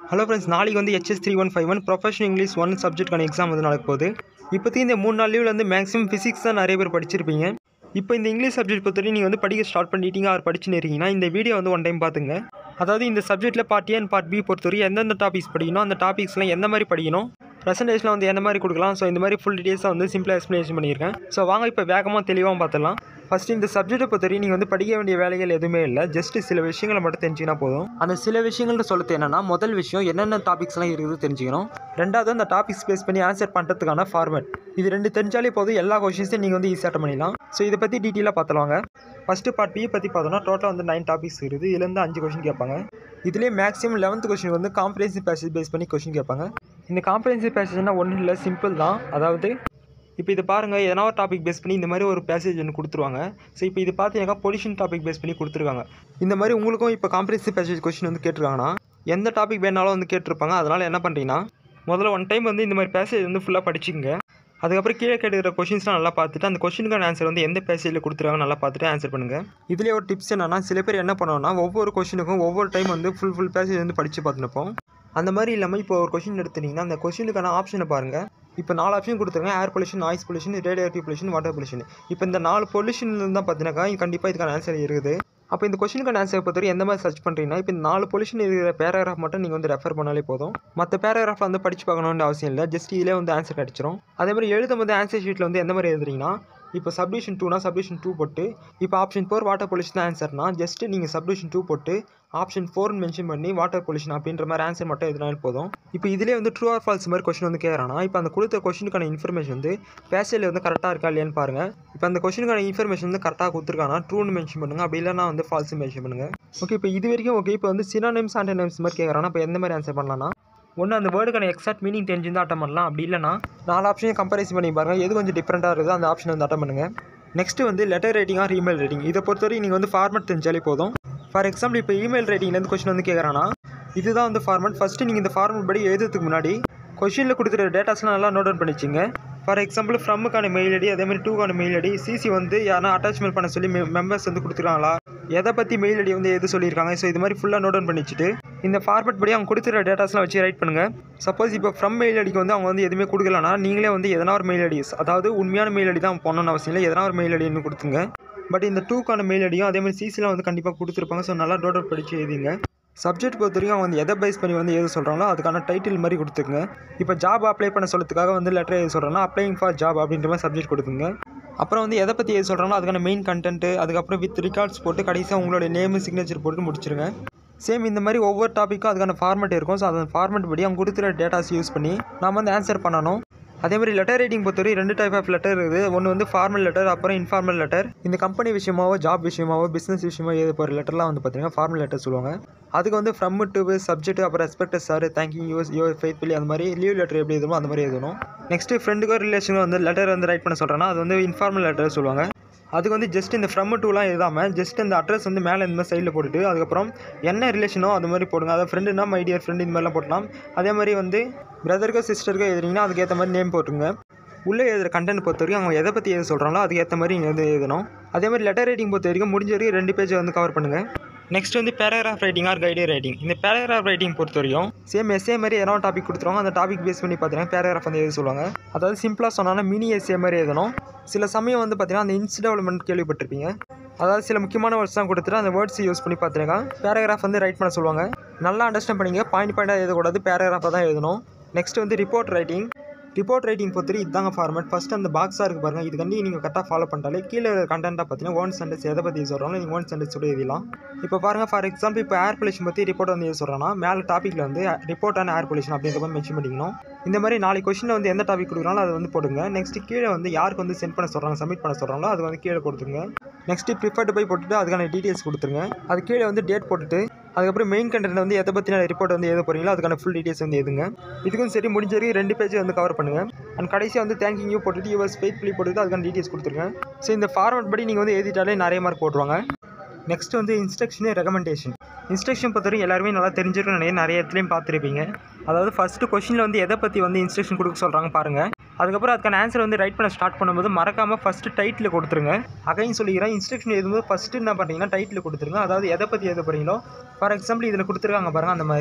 Hello friends, நாளைக்கு வந்து HS3151 professional English 1 சப்ஜெக்ட்கான exam வந்து நடக்க போகுது. இப்போதைக்கு இந்த 3 நாள் லீவில் வந்து மேக்ஸிமம் ஃபிசிக்ஸ் தான் நிறைய பேர் படிச்சிருப்பீங்க. இப்போ இந்த இங்கிலீஷ் சப்ஜெக்ட் பொறுத்தவரை நீங்கள் வந்து படிக்க ஸ்டார்ட் பண்ணிட்டீங்க ஆர் படிச்சுன்னு இருக்கீங்கன்னா இந்த வீடியோ வந்து ஒன் டைம் பார்த்துங்க. அதாவது இந்த சப்ஜெக்ட்டில் part A and part B பொறுத்தவரை எந்தெந்த டாபிக்ஸ் படிக்கணும், அந்த டாபிக்ஸ்லாம் எந்த மாதிரி படிக்கணும், ப்ரெசன்டேஷனில் வந்து எந்த மாதிரி கொடுக்கலாம், ஸோ இந்த மாதிரி ஃபுல் டீட்டெயில்ஸாக வந்து சிம்பிளாக எக்ஸ்ப்ளனேஷன் பண்ணியிருக்கேன். ஸோ வாங்க இப்போ வேகமாக தெளிவாக பார்த்துடலாம். ஃபஸ்ட்டு இந்த சப்ஜெக்ட்டை பொறுத்தவரை நீங்கள் வந்து படிக்க வேண்டிய வேலைகள் எதுவுமே இல்லை, ஜஸ்ட் சில விஷயங்களை மட்டும் தெரிஞ்சிங்கன்னா போதும். அந்த சில விஷயங்கள்னு சொல்லுறது என்னென்னா, முதல் விஷயம் என்னென்ன டாபிக்ஸ்லாம் இருக்குது தெரிஞ்சுக்கணும். ரெண்டாவது அந்த டாபிக்ஸ் பேஸ் பண்ணி ஆன்சர் பண்ணுறதுக்கான ஃபார்மேட், இது ரெண்டு தெரிஞ்சாலே போதும், எல்லா கொஷின்ஸையும் நீங்கள் வந்து ஈஸியாக பண்ணிடலாம். ஸோ இதை பற்றி டீட்டெயிலாக பார்த்துலாங்க. ஃபஸ்ட்டு பார்ட் பி பற்றி பார்த்தோன்னா டோட்டலாக வந்து 9 டாபிக்ஸ் இருக்குது. இதுலேருந்து 5 கொஷின் கேட்பாங்க. இதுலேயே மேக்ஸிமம் 11th கொஷின் வந்து காம்ப்ரிஹென்சிவ் பேசேஜ் பேஸ் பண்ணி கொஷின் கேட்பாங்க. இந்த காம்ப்ரிஹென்சிவ் பேசேஜ்னால் ஒன்றும் இல்லை, சிம்பிள் தான். அதாவது இப்போ இது பாருங்கள், எதனா ஒரு டாபிக் பேஸ் பண்ணி இந்த மாதிரி ஒரு பேசேஜ் ஒன்று கொடுத்துருவாங்க. ஸோ இப்போ இது பார்த்தீங்கன்னா பொலிஷன் டாபிக் பேஸ் பண்ணி கொடுத்துருக்காங்க. இந்த மாதிரி உங்களுக்கும் இப்போ காம்ப்ரிஹென்சிவ் பேசேஜ் கொஷின் வந்து கேட்டிருக்காங்கன்னா எந்த டாபிக் வேணாலும் வந்து கேட்டிருப்பாங்க. அதனால் என்ன பண்ணுறீங்கன்னா முதல்ல ஒன் டைம் வந்து இந்த மாதிரி பேசேஜ் வந்து ஃபுல்லாக படிச்சுங்க. அதுக்கப்புறம் கீழே கேட்டுக்கிற கொஷின்ஸ்லாம் நல்லா பார்த்துட்டு அந்த கொஷினுக்கான ஆன்சர் வந்து எந்த பேசேஜில் கொடுத்துருக்காங்க நல்லா பார்த்துட்டு ஆன்சர் பண்ணுங்கள். இதிலே ஒரு டிப்ஸ் என்னன்னா, சில பேர் என்ன பண்ணுவோம்னா ஒவ்வொரு கொஷினுக்கும் ஒவ்வொரு டைம் வந்து ஃபுல் பேசேஜ் வந்து படித்து பார்த்துருப்போம். அந்த மாதிரி இல்லாமல் இப்போ ஒரு கொஷின் எடுத்துட்டிங்கன்னா அந்த கொஷினுக்கான ஆப்ஷனை பாருங்கள். இப்போ 4 ஆப்ஷன் கொடுத்துருங்க: air pollution, noise pollution, radiative pollution, water pollution. இப்போ இந்த 4 பொல்யூஷன் தான் பார்த்தீங்கன்னாக்கா கண்டிப்பாக இதுக்கான ஆன்சர் இருக்குது. அப்போ இந்த கொஷினுக்கான ஆன்சர் பொறுத்தவரை எந்த மாதிரி சர்ச் பண்ணுறீங்கன்னா, இப்போ இந்த 4 பொல்யூஷன் இருக்கிற பேராகிராஃப் மட்டும் நீங்கள் வந்து ரெஃபர் பண்ணாலே போதும். மற்ற பேராகிராஃப் வந்து படித்து பார்க்கணுன்ற அவசியம் இல்லை, ஜஸ்ட் இதிலே வந்து ஆன்சர் கிடச்சிரும். அதே மாதிரி எழுதும் போது ஆன்சர் ஷீட்டில் வந்து எந்த மாதிரி எழுதுறீங்கன்னா, இப்போ சப்டிவிஷன் 2னா சப்டிவிஷன் 2 போட்டு, இப்போ ஆப்ஷன் 4 வாட்டர் பொல்யூஷன் ஆன்சர்னா ஜஸ்ட் நீங்கள் சப்டிவிஷன் 2 போட்டு ஆப்ஷன் 4 மென்ஷன் பண்ணி வாட்டர் பொல்யூஷன் அப்படின்ற மாதிரி ஆன்சர் மட்டும் எதுனாலும் போதும். இப்போ இதிலே வந்து ட்ரூ ஆர் ஃபால்ஸ் மாதிரி கொஸ்டின் வந்து கேட்குறானா, இப்போ அந்த கொடுத்த கொஸ்டினுக்கான இன்ஃபர்மேஷன் வந்து பேசேஜில் வந்து கரெக்டாக இருக்கா இல்லையான்னு பாருங்கள். இப்போ அந்த கொஸ்டினுக்கான இன்ஃபர்மேஷன் வந்து கரெக்டாக கொடுத்துருக்கானா ட்ரூன்னு மென்ஷன் பண்ணுங்கள், அப்படி இல்லைனா வந்து ஃபால்ஸ் மென்ஷன் பண்ணுங்கள். ஓகே, இப்போ இது வரைக்கும் ஓகே. இப்போ வந்து சினோனிம்ஸ் ஆன்டோனிம்ஸ் மாதிரி கேட்குறானா, இப்போ எந்த மாதிரி ஆன்சர் பண்ணலாம்னா, ஒன்று அந்த வேர்டுக்கான எக்ஸாக்ட் மீனிங் தெரிஞ்சிருந்தால் அட்டன் பண்ணலாம். அப்படி இல்லைனா 4 ஆப்ஷனையும் கம்பேரிசன் பண்ணி பாருங்கள், எது கொஞ்சம் டிஃப்ரெண்ட்டாக இருக்குது அந்த ஆப்ஷன் வந்து அட்டன் பண்ணுங்கள். நெக்ஸ்ட்டு வந்து letter writing or email writing. இதை பொறுத்தவரை நீங்கள் வந்து ஃபார்மேட் தெரிஞ்சாலே போதும். ஃபார் எக்ஸாம்பிள் இப்போ இமெயில் ரைட்டிங்லேருந்து கொஸ்டின் வந்து கேட்குறானா, இதுதான் வந்து ஃபார்மேட். ஃபஸ்ட்டு நீங்கள் இந்த ஃபார்மேட் படி எழுதுறதுக்கு முன்னாடி கொஷினில் கொடுத்துருக்க டேட்டாஸ்லாம் நல்லா நோட் டவுன் பண்ணி வச்சுங்க. ஃபார் எக்ஸாம்பிள் ஃப்ரம்முக்கான மெயில் ஐடி, அதேமாதிரி டூக்கான மெயில் ஐடி, சிசி வந்து யாரா அட்டாச்மெண்ட் பண்ண சொல்லி மெம்பர்ஸ் வந்து கொடுத்துருக்காங்களா, எதை பற்றி மெயில் ஐடி வந்து எது சொல்லியிருக்காங்க, ஸோ இது மாதிரி ஃபுல்லாக நோட் டவுன் பண்ணி வச்சுட்டு இந்த ஃபார்மேட் படி அவங்க கொடுத்துருக்க டேட்டாஸ்லாம் வச்சு ரைட் பண்ணுங்கள். சப்போஸ் இப்போ ஃப்ரம் மெயில் ஐடிக்கு வந்து அவங்க வந்து எதுவுமே கொடுக்கலனா நீங்களே வந்து எதனா ஒரு மெயில் ஐடி, அதாவது உண்மையான மெயில் ஐடி தான் போகணும்னு அவசியம் இல்லை, எதனா ஒரு மெயில் ஐடின்னு கொடுத்துங்க. பட் இந்த 2க்கான மெயில் ஐடியும் அதேமாதிரி சிசிலாம் வந்து கண்டிப்பாக கொடுத்துருப்பாங்க. ஸோ நல்லா நோட் அவுட் படித்து எழுதிங்க. சப்ஜெக்ட் பொறுத்த வரைக்கும் அவங்க வந்து எதை பேஸ் பண்ணி வந்து எது சொல்கிறாங்களோ அதுக்கான டைட்டில் மாதிரி கொடுத்துங்க. இப்போ ஜாப் அப்ளை பண்ண சொல்கிறதுக்காக வந்து லெட்டர் எது சொல்கிறாங்கன்னா அப்ளைங் ஃபார் ஜாப் அப்படின்ற மாதிரி சப்ஜெக்ட் கொடுத்துங்க. அப்புறம் வந்து எதை பற்றி எது சொல்கிறாங்களோ அதுக்கான மெயின் கண்டென்ட்டு, அதுக்கப்புறம் வித் ரிகார்ட்ஸ் போட்டு கடைசியாக உங்களோட நேமு சிக்னேச்சர் போட்டு முடிச்சிருங்க. சேம் இந்த மாதிரி ஒவ்வொரு டாப்பிக்கும் அதுக்கான ஃபார்மேட் இருக்கும். ஸோ அந்த ஃபார்மேட் படி அவங்க கொடுத்துற டேட்டாஸ் யூஸ் பண்ணி நாம் வந்து ஆன்சர் பண்ணணும். அதே மாதிரி லெட்டர் ரைட்டிங் பொறுத்தவரை 2 டைப் ஆஃப் லெட்டர் இருக்குது. ஒன்று வந்து ஃபார்மல் லெட்டர், அப்புறம் இன்ஃபார்மல் லெட்டர். இந்த கம்பெனி விஷயமாவோ ஜாப் விஷயமாவோ பிஸ்னஸ் விஷயமோ எழுத போகிற லெட்டர்லாம் வந்து பார்த்தீங்கன்னா ஃபார்மல் லெட்டர் சொல்லுவாங்க. அதுக்கு வந்து ஃப்ரம் டு சப்ஜெக்ட், அப்புறம் respect sir, thank you your faithfully, அந்த மாதிரி லீவ் லெட்டர் எப்படி எழுதணும் அந்த மாதிரி எழுதணும். நெக்ஸ்ட்டு ஃப்ரெண்டுக்கோ ரிலேஷனுக்கோ வந்து லெட்டர் வந்து ரைட் பண்ண சொல்கிறேன்னா அது வந்து இன்ஃபார்மல் லெட்டர் சொல்லுவாங்க. அதுக்கு வந்து ஜஸ்ட் இந்த ஃப்ரம் டூலாம் எழுதாமல் ஜஸ்ட் இந்த அட்ரஸ் வந்து மேலே இந்த மாதிரி சைடில் போட்டுட்டு அதுக்கப்புறம் என்ன ரிலேஷனோ அது மாதிரி போடுங்க. அதாவது ஃப்ரெண்டுனா மை டியர் ஃப்ரெண்டு இந்த மாதிரிலாம் போட்டலாம். அதே மாதிரி வந்து பிரதருக்கோ சிஸ்டருக்கோ எழுதுறீங்கன்னா அதுக்கேற்ற மாதிரி நேம் போட்டுருங்க. உள்ளே எழுதுகிற கண்டென்ட் பொறுத்த வரைக்கும் அவங்க எதை பற்றி எது சொல்கிறாங்களோ அதுக்கேற்ற மாதிரி நீங்கள் வந்து எழுதணும். அதே மாதிரி லெட்டர் ரைட்டிங் பொறுத்த வரைக்கும் முடிஞ்ச வரைக்கும் 2 பேஜை வந்து கவர் பண்ணுங்கள். நெக்ஸ்ட் வந்து paragraph writing or guide writing. இந்த பேராகிராஃப் ரைட்டிங் பொறுத்த வரைக்கும் சேம் எஸ்ஏ மாதிரி எதனா டாபிக் கொடுத்துருவாங்க, அந்த டாபிக் பேஸ் பண்ணி பார்த்தீங்கன்னா பேராகிராஃப் வந்து எழுத சொல்லுவாங்க. அதாவது சிம்பிளாக சொன்னாலும் மினி எஸ்ஏ மாதிரி எழுதணும். சில சமயம் வந்து பார்த்தீங்கன்னா அந்த இன்ஸ் டெவலப்மெண்ட் கேள்விப்பட்டிருப்பீங்க. அதாவது சில முக்கியமான வேர்ட்ஸ் தான் கொடுத்துட்டு அந்த வேர்ட்ஸ் யூஸ் பண்ணி பார்த்தீங்கன்னா பேராகிராஃப் வந்து ரைட் பண்ண சொல்லுவாங்க. நல்லா அண்டர்ஸ்டாண்ட் பண்ணிங்க, பாயிண்டாக எழுதக்கூடாது, பேராகிராஃபாக தான் எழுதணும். நெக்ஸ்ட் வந்து ரிப்போர்ட் ரைட்டிங். ரிப்போர்ட் ரைட்டிங் பொறுத்தவரை இதுதாங்க ஃபார்மேட். ஃபஸ்ட் அந்த பாக்ஸாக இருக்குது பாருங்கள், இது கண்டி நீங்கள் கரெக்டாக ஃபாலோ பண்ணிட்டாலே கீழே கண்டென்ட்டாக பார்த்தீங்கன்னா 1 சென்டென்ஸ் எதை பற்றி சொல்கிறாங்க நீங்கள் 1 சென்டென்ஸ் கூட எழுதலாம். இப்போ பாருங்கள், ஃபார் எக்ஸாம்பிள் இப்போ ஏர் பொல்யூஷன் பற்றி ரிப்போர்ட் வந்து எது சொல்கிறேன்னா மேலே டாப்பிக்கில் வந்து ரிப்போர்ட் ஆன் ஏர் பொல்யூஷன் அப்படின்ற மாதிரி மென்ஷன் பண்ணிக்கணும். இந்த மாதிரி 4 கொஸ்டினில் வந்து எந்த டாபிக் கொடுக்குறாங்களோ அதை வந்து போடுங்க. நெக்ஸ்ட் கீழே வந்து யாருக்கு வந்து சென்ட் பண்ண சொல்கிறாங்க, சப்மிட் பண்ண சொல்கிறாங்களோ அது வந்து கீழே கொடுத்துருங்க. நெக்ஸ்ட்டு ப்ரிஃபர்டு போய் போட்டுட்டு அதுக்கான டீட்டெயில்ஸ் கொடுத்துருங்க. அது கீழே வந்து டேட் போட்டுட்டு அதுக்கப்புறம் மெயின் கண்டென்ட் வந்து எதை பற்றின ரிப்போர்ட் வந்து எழுத போகிறீங்களோ அதுக்கான ஃபுல் டீட்டெயில்ஸ் வந்து எழுதுங்க. இதுக்கும் சரி முடிஞ்ச வரைக்கும் 2 பேஜ் வந்து கவர் பண்ணுங்கள். அண்ட் கடைசியாக வந்து தேங்க்யூ போட்டுட்டு யுவர் ஃபெய்த்ஃபுல்லி போட்டுட்டு அதுக்கான டீட்டெயில்ஸ் கொடுத்துருங்க. ஸோ இந்த ஃபார்மேட் படி நீங்கள் வந்து எழுதிட்டாலே நிறைய மார்க் போட்டுருவாங்க. நெக்ஸ்ட் வந்து இன்ஸ்ட்ரக்ஷன் ரெகமெண்டேஷன். இன்ஸ்ட்ரக்ஷன் பொறுத்தவரை எல்லாருமே நல்லா தெரிஞ்சிருக்கும், நிறைய இடத்துலையும் பார்த்துருப்பீங்க. அதாவது ஃபஸ்ட்டு கொஸ்டினில் வந்து எதை பற்றி வந்து இன்ஸ்ட்ரக்ஷன் கொடுக்க சொல்கிறாங்க பாருங்கள். அதுக்கப்புறம் அதுக்கான ஆன்சர் வந்து ரைட் பண்ண ஸ்டார்ட் பண்ணும்போது மறக்காமல் ஃபஸ்ட்டு டைட்டில் கொடுத்துருங்க. அகைன் சொல்லிக்கிறேன், இன்ஸ்ட்ரக்ஷன் எழுதும்போது ஃபஸ்ட்டு என்ன பண்ணுறீங்கன்னா டைட்டில் கொடுத்துருங்க. அதாவது எதை பற்றி எழுத போகிறீங்களோ, ஃபார் எக்ஸாம்பிள் இதில் கொடுத்துருக்காங்க பாருங்கள், அந்த மாதிரி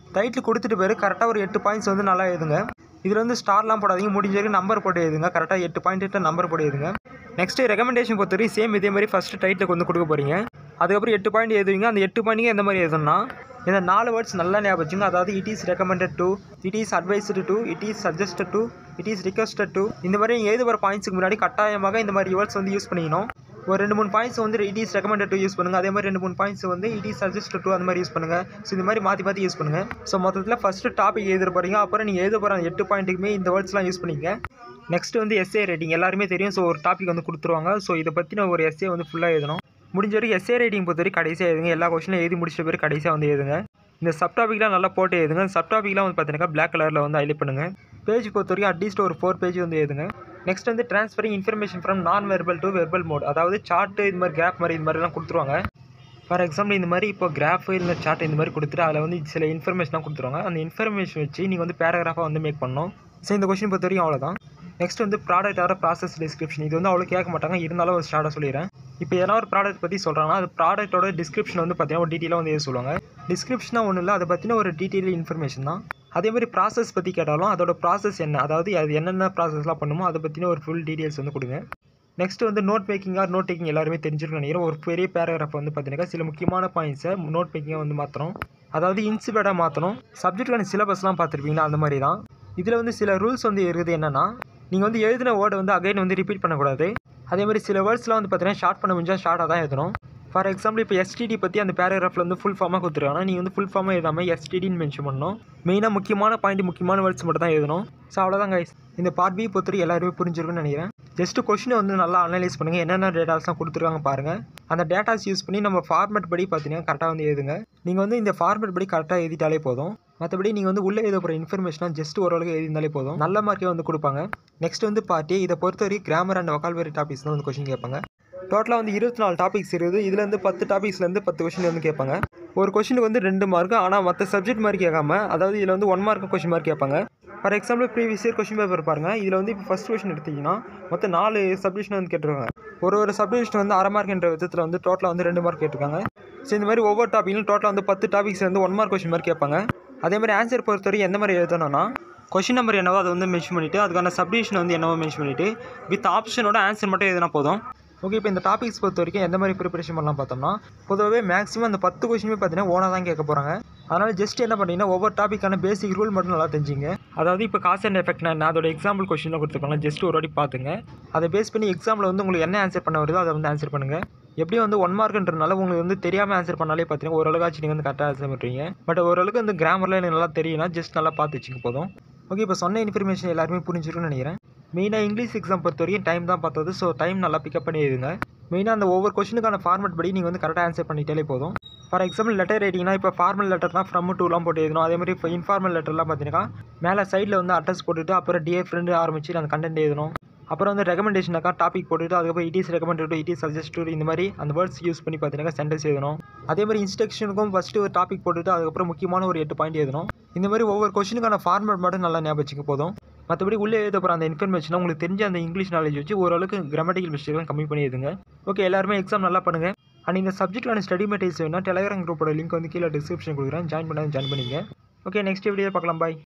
டைட்டில் கொடுத்துட்டு பேர் கரெக்டாக ஒரு 8 பாயிண்ட்ஸ் வந்து நல்லா எழுதுங்க. இதில் வந்து ஸ்டார்லாம் போடாதீங்க, முடிஞ்ச வரைக்கும் நம்பர் போட்டு எழுதுங்க. கரெக்டாக 8 பாயிண்ட் நம்பர் போட்டு எழுதுங்க. நெக்ஸ்ட்டு ரெகமெண்டேஷன் பொறுத்தவரைக்கும் சேம் இதே மாதிரி ஃபஸ்ட்டு டைட்டில் வந்து கொடுக்க போகிறீங்க. அதுக்கப்புறம் 8 பாயிண்ட் எழுதுவீங்க. அந்த 8 பாயிண்ட்டுக்கு எந்த மாதிரி எழுதணும்னா இந்த 4 வேர்ட்ஸ் நல்லா ஞாபகம் வச்சுங்க. அதாவது it is recommended to, it is advised to, it is suggested to, it is requested to. இந்த மாதிரி எழுத வர பாயிண்ட்ஸுக்கு முன்னாடி கட்டாயமாக இந்த மாதிரி வேர்ட்ஸ் வந்து யூஸ் பண்ணிக்கணும். ஒரு 2-3 பாயிண்ட்ஸ் வந்து it is recommended to use பண்ணுங்கள். அதே மாதிரி 2-3 பாயிண்ட்ஸ் வந்து இட் இஸ் சஜஸ்டட் டு அந்த மாதிரி யூஸ் பண்ணுங்கள். ஸோ இந்த மாதிரி மாற்றி யூஸ் பண்ணுங்கள். ஸோ மொத்தத்தில் ஃபஸ்ட்டு டாபிக் எழுத போகிறீங்க. அப்புறம் நீங்கள் எழுத போகிற அந்த 8 பாயிண்ட்டுக்குமே இந்த வேர்ட்ஸ்லாம் யூஸ் பண்ணிங்க. நெக்ஸ்ட் வந்து எஸ்ஏ ரைட்டிங் எல்லாருமே தெரியும். ஸோ ஒரு டாபிக் வந்து கொடுத்துருவாங்க. ஸோ இதை பற்றின ஒரு எஸ்ஏ வந்து ஃபுல்லாக எழுதணும். முடிஞ்ச வரைக்கும் எஸ்ஏ ரைட்டிங் பொறுத்தவரைக்கும் கடைசியாக எழுதுங்க. எல்லா கொஸ்டினும் எழுதி முடிச்ச பேர் கடைசியாக வந்து எழுதுங்க. இந்த சப் டாபிக்லாம் நல்லா போட்டு எழுதுங்க. சப் டாபிக்லாம் வந்து பார்த்தீங்கன்னா பிளாக் கலரில் வந்து ஹைலைட் பண்ணுங்கள். பேஜ் பொறுத்த வரைக்கும் அட்லீஸ்ட் ஒரு 4 பேஜ் வந்து எழுதுங்க. நெக்ஸ்ட் வந்து transferring information from non verbal to verbal mode. அதாவது சார்ட்டு இது மாதிரி கிராஃப் மாதிரி இது மாதிரிலாம் கொடுத்துருவாங்க. ஃபார் எக்ஸாம்பிள் இந்த மாதிரி இப்போ கிராஃப் இல்லை சார்ட் இந்த மாதிரி கொடுத்துட்டு அதில் வந்து சில இன்ஃபர்மேஷனாக கொடுத்துருவாங்க. அந்த இன்ஃபர்மேஷன் வச்சு நீங்கள் வந்து பேராகிராஃபாக வந்து மேக் பண்ணணும். ஸோ இந்த கொஸ்டின் பொறுத்த வரைக்கும் அவ்வளோதான். நெக்ஸ்ட் வந்து ப்ராடக்ட் ஆர் ப்ராசஸ் டிஸ்கிரிப்ஷன். இது வந்து அவ்வளோ கேட்க மாட்டாங்க, இருந்தாலும் ஒரு ஸ்டார்ட்டாக சொல்லிடுறேன். இப்போ எதனா ஒரு ப்ராடக்ட் பற்றி சொல்கிறாங்கன்னா அது ப்ராடக்ட்டோட டிஸ்கிரிப்ஷன் வந்து பார்த்தீங்கன்னா ஒரு டீட்டெயிலாக வந்து சொல்லுவாங்க. டிஸ்கிரிப்ஷனாக ஒன்றும் இல்லை, அதை பற்றின ஒரு டீட்டெயில் இன்ஃபர்மேஷன் தான். அதே மாதிரி ப்ராசஸ் பற்றி கேட்டாலும் அதோட ப்ராசஸ் என்ன, அதாவது அது என்னென்ன ப்ராசஸ்லாம் பண்ணுமோ அதை பற்றின ஒரு ஃபுல் டீட்டெயில்ஸ் வந்து கொடுங்க. நெக்ஸ்ட் வந்து note making or note taking எல்லாருமே தெரிஞ்சிருக்கணும் நினைக்கிறேன். ஒரு பெரிய பேராகிராஃப் வந்து பார்த்தீங்கன்னா சில முக்கியமான பாயிண்ட்ஸை நோட் மேக்கிங்காக வந்து மாற்றணும். அதாவது இன்சிபேடாக மாற்றணும். சப்ஜெக்டான சிலபஸ்லாம் பார்த்துருப்பீங்களா, அந்த மாதிரி தான். இதில் வந்து சில ரூல்ஸ் வந்து இருக்குது. என்னென்னா நீங்கள் வந்து எழுதின வேர்டை வந்து அகைன் வந்து ரிப்பீட் பண்ணக்கூடாது. அதே மாதிரி சில வேர்ட்ஸ்லாம் வந்து பார்த்தீங்கன்னா ஷார்ட் பண்ண முடிஞ்சால் ஷார்ட்டாக தான் எழுதணும். ஃபார் எக்ஸாம்பிள் இப்போ எஸ்டிடி பற்றி அந்த பேராகிராஃபில் வந்து ஃபுல் ஃபார்மாக கொடுத்துருக்காங்கன்னா நீங்கள் வந்து ஃபுல் ஃபார்மாக எழுதாமல் எஸ்டிடின்னு மென்ஷன் பண்ணணும். மெயினாக முக்கியமான பாயிண்ட் முக்கியமான வேர்ட்ஸ் மட்டும் தான் எழுதணும். ஸோ அவ்வளோதான் கைஸ். இந்த பார்ட் பி பொறுத்தவரை எல்லாருமே புரிஞ்சிருக்குன்னு நினைக்கிறேன். ஜஸ்ட்டு கொஸ்டினை வந்து நல்லா அனலைஸ் பண்ணுங்கள். என்னென்ன டேட்டாஸ்லாம் கொடுத்துருக்காங்க பாருங்கள். அந்த டேட்டாஸ் யூஸ் பண்ணி நம்ம ஃபார்மேட் படி பார்த்தீங்கன்னா கரெக்டாக வந்து எழுதுங்க. நீங்கள் வந்து இந்த ஃபார்மேட் படி கரெக்டாக எழுதிட்டாலே போதும். மற்றபடி நீங்கள் வந்து உள்ளே எழுத போகிற இன்ஃபர்மேஷனாக ஜஸ்ட் ஓரளவுக்கு எழுதினாலே போதும். நல்ல மார்க்கே வந்து கொடுப்பாங்க. நெக்ஸ்ட் வந்து பார்ட்டி இதை பொறுத்தவரை கிராமர் அண்ட் வொக்காபுலரி டாபிக்ஸ் தான் வந்து கொஸ்டின் கேட்பாங்க. டோட்டலாக வந்து 24 டாபிக்ஸ் இருக்குது. இதில் வந்து 10 டாபிக்ஸ்லேருந்து 10 கொஸ்டின் வந்து கேட்பாங்க. ஒரு கொஸ்டினுக்கு வந்து 2 மார்க். ஆனால் மற்ற சப்ஜெக்ட் மாதிரி கேட்காம, அதாவது இதில் வந்து 1 மார்க் கொஸ்டின் மார்க் கேட்பாங்க. For example previous year question paper பாருங்கள். இதில் வந்து இப்போ ஃபஸ்ட் கொஸ்டின் எடுத்திங்கன்னா மொத்தம் 4 சப்டிஷன் வந்து கேட்டிருக்காங்க. ஒரு சப்டிஷன் வந்து அரை மார்க் என்ற விதத்தில் வந்து டோட்டலாக வந்து 2 மார்க் கேட்டிருக்காங்க. ஸோ இந்த மாதிரி ஒவ்வொரு டாப்பிக்கும் டோட்டலாக வந்து 10 டாபிக்ஸ்லேருந்து 1 மார்க் கொஸ்டின் மார்க் கேட்பாங்க. அதே மாதிரி ஆன்சர் பொறுத்தவரை எந்த மாதிரி எழுதணும்னா கொஸ்டின் நம்பர் என்னவோ அதை வந்து மென்ஷன் பண்ணிவிட்டு அதுக்கான சப்டிஷன் வந்து என்னவோ மென்ஷன் பண்ணிவிட்டு வித் ஆப்ஷனோட ஆன்சர் மட்டும் எதுனா போதும். ஓகே, இப்போ இந்த டாபிக்ஸ் பொறுத்த வரைக்கும் எந்த மாதிரி ப்ரிப்பரேஷன் பண்ணலாம் பார்த்தோம்னா பொதுவாகவே மேக்ஸிமம் அந்த 10 கொஸ்டினுமே பார்த்தீங்கன்னா ஓனாக தான் கேட்க போகிறாங்க. அதனால் ஜஸ்ட் என்ன பண்ணிங்கன்னா ஒவ்வொரு டாப்பிக்கான பேசிக் ரூல் மட்டும் நல்லா தெரிஞ்சிங்க. அதாவது இப்போ காஸ் அண்ட் எஃபெக்ட் நான் அதோட எக்ஸாம்பிள் கொஸ்டினில் கொடுத்துருப்பாங்க. ஜஸ்ட் ஒரு வாட்டி பார்த்துங்க. அதை பேஸ் பண்ணி எக்ஸாமில் வந்து உங்களுக்கு என்ன ஆன்சர் பண்ண வருதோ அதை வந்து ஆன்சர் பண்ணுங்கள். எப்படியும் வந்து 1 மார்க்ன்றனால உங்களுக்கு வந்து தெரியாமல் ஆன்சர் பண்ணாலே பார்த்தீங்கன்னா ஓரளவுக்காச்சும் நீங்கள் வந்து கரெக்டாக ஆன்சர் பண்ணுறீங்க. பட் ஓரளவுக்கு வந்து கிராமரில் எனக்கு நல்லா தெரியும்னா ஜஸ்ட் நல்லா பார்த்து வச்சுக்க போதும். ஓகே, இப்போ சொன்ன இன்ஃபர்மேஷன் எல்லாருமே புரிஞ்சிருக்குன்னு நினைக்கிறேன். மெயினாக இங்கிலீஷ் எக்ஸாம் பொறுத்த வரைக்கும் டைம் தான் பார்த்தது. ஸோ டைம் நல்லா பிக்கப் பண்ணி எழுதுங்க. மெயினாக அந்த ஒவ்வொரு கொஸ்டினுக்கான ஃபார்மேட் படி நீங்கள் வந்து கரெக்டாக ஆன்சர் பண்ணிட்டாலே போதும். ஃபார் எக்ஸாம்பிள் லெட்டர் ரைட்டிங்னா இப்போ ஃபார்மல் லெட்டர்னா ஃப்ரம் டூலாம் போட்டு எழுதணும். அதே மாதிரி இப்போ இன்ஃபார்மல் லெட்டர்லாம் பார்த்தீங்கன்னா மேலே சைடில் வந்து அட்ரஸ் போட்டுட்டு அப்புறம் டிஏ ஃப்ரெண்டு ஆரம்பிச்சு அந்த கண்டென்ட் எழுதணும். அப்புறம் வந்து ரெகமெண்டேஷனாக்கா டாபிக் போட்டுட்டு அதுக்கப்புறம் it is recommended, it is suggested, இந்த மாதிரி அந்த வேர்ட்ஸ் யூஸ் பண்ணி பார்த்தீங்கன்னா சென்டென்ஸ் எழுதணும். அதே மாதிரி இன்ஸ்ட்ரக்ஷனுக்கும் ஃபஸ்ட்டு ஒரு டாபிக் போட்டுட்டு அதுக்கப்புறம் முக்கியமான ஒரு 8 பாயிண்ட் எழுதணும். இந்த மாதிரி ஒவ்வொரு கொஸ்டினுக்கான ஃபார்மேட் மட்டும் நல்லா ஞாபகம் வச்சுக்க போதும். மற்றபடி உள்ளே எழுத போகிற அந்த இன்ஃபர்மேஷனை உங்களுக்கு தெரிஞ்ச அந்த இங்கிலீஷ் நாலேஜ் வச்சு ஓரளவுக்கு கிராமட்டிக்கல் மிஸ்டேக்லாம் கம்மி பண்ணி எழுதுங்க. ஓகே, எல்லாருமே எக்ஸாம் நல்லா பண்ணுங்கள். அண்ட் இந்த சப்ஜெக்டான ஸ்டடி மெட்டீரியல்ஸ் வேணால் டெலிகிராம் குரூப்போட லிங்க் வந்து கீழே டிஸ்கிரிப்ஷன் கொடுக்குறேன். ஜாயின் பண்ணிங்க. ஓகே, நெக்ஸ்ட் வீடியோ பார்க்கலாம். பாய்.